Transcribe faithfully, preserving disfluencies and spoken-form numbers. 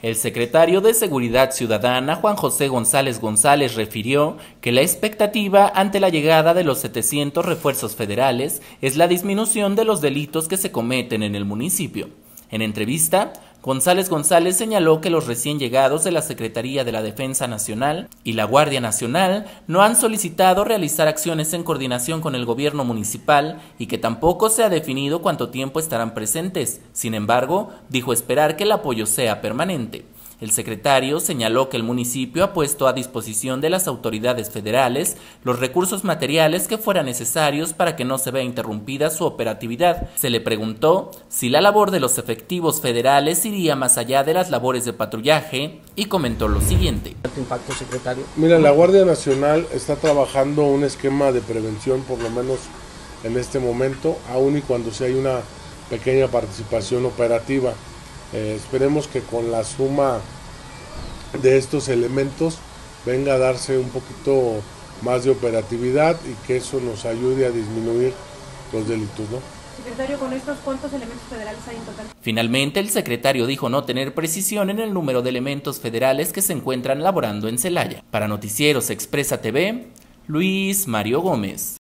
El secretario de Seguridad Ciudadana, Juan José González González, refirió que la expectativa ante la llegada de los setecientos refuerzos federales es la disminución de los delitos que se cometen en el municipio. En entrevista, González González señaló que los recién llegados de la Secretaría de la Defensa Nacional y la Guardia Nacional no han solicitado realizar acciones en coordinación con el gobierno municipal y que tampoco se ha definido cuánto tiempo estarán presentes. Sin embargo, dijo esperar que el apoyo sea permanente. El secretario señaló que el municipio ha puesto a disposición de las autoridades federales los recursos materiales que fueran necesarios para que no se vea interrumpida su operatividad. Se le preguntó si la labor de los efectivos federales iría más allá de las labores de patrullaje y comentó lo siguiente. ¿Qué impacto, secretario? Mira, la Guardia Nacional está trabajando un esquema de prevención, por lo menos en este momento, aun y cuando sí hay una pequeña participación operativa. Eh, esperemos que con la suma de estos elementos venga a darse un poquito más de operatividad y que eso nos ayude a disminuir los delitos, ¿no? Secretario, ¿con estos cuántos elementos federales hay en total? Finalmente, el secretario dijo no tener precisión en el número de elementos federales que se encuentran laborando en Celaya. Para Noticieros Expresa T V, Luis Mario Gómez.